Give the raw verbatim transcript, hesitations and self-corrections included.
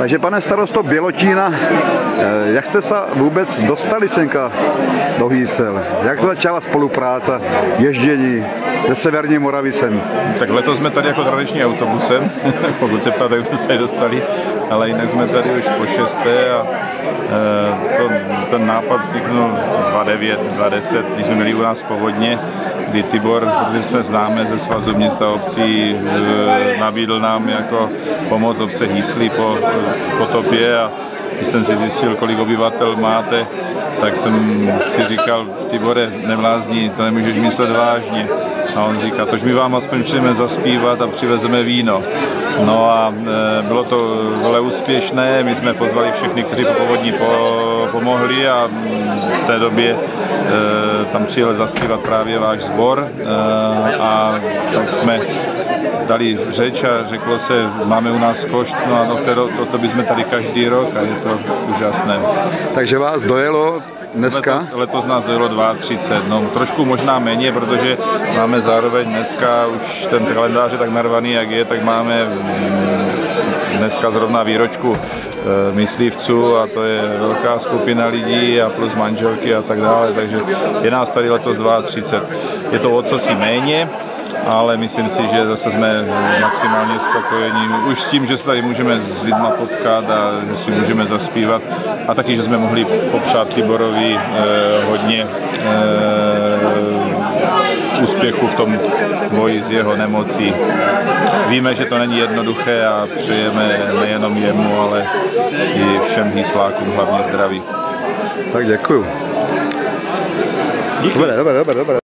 Takže pane starosto Bělotína, jak jste se vůbec dostali senka do Hýsel? Jak to začala spolupráce, ježdění ze Severní Moravy sem? Tak letos jsme tady jako tradiční autobusem, pokud se ptáte, jak jsme se tady dostali, ale jinak jsme tady už po šesté a e, to, ten nápad vzniknul dva devět, dva deset, když jsme měli u nás povodně, kdy Tibor, protože jsme známe ze Svazu měst a obcí, e, nabídl nám jako pomoc obce Hýsly po potopě a když jsem si zjistil, kolik obyvatel máte, tak jsem si říkal, Tibore, nevlázní, to nemůžeš myslet vážně. A on říká, tož my vám aspoň přijdeme zaspívat a přivezeme víno. No a e, bylo to velmi úspěšné, my jsme pozvali všechny, kteří po povodní po, pomohli a v té době e, tam přijel zaspívat právě váš sbor e, a tak jsme dali řeč a řeklo se, máme u nás košt, no a to, to bychom tady každý rok a je to úžasné. Takže vás dojelo dneska? Letos, letos nás dojelo třicet dva, no trošku možná méně, protože máme zároveň dneska už ten kalendář je tak narvaný, jak je, tak máme dneska zrovna výročku e, myslivců a to je velká skupina lidí a plus manželky a tak dále, takže je nás tady letos třicet dva. Je to o cosi méně, ale myslím si, že zase jsme maximálně spokojení. Už s tím, že se tady můžeme s lidma potkat a že si můžeme zaspívat a taky, že jsme mohli popřát Tiborovi eh, hodně eh, úspěchu v tom boji s jeho nemocí. Víme, že to není jednoduché a přejeme nejenom jemu, ale i všem hýslákům hlavně zdraví. Tak děkuju. Díky. Dobré, dobré, dobré, dobré.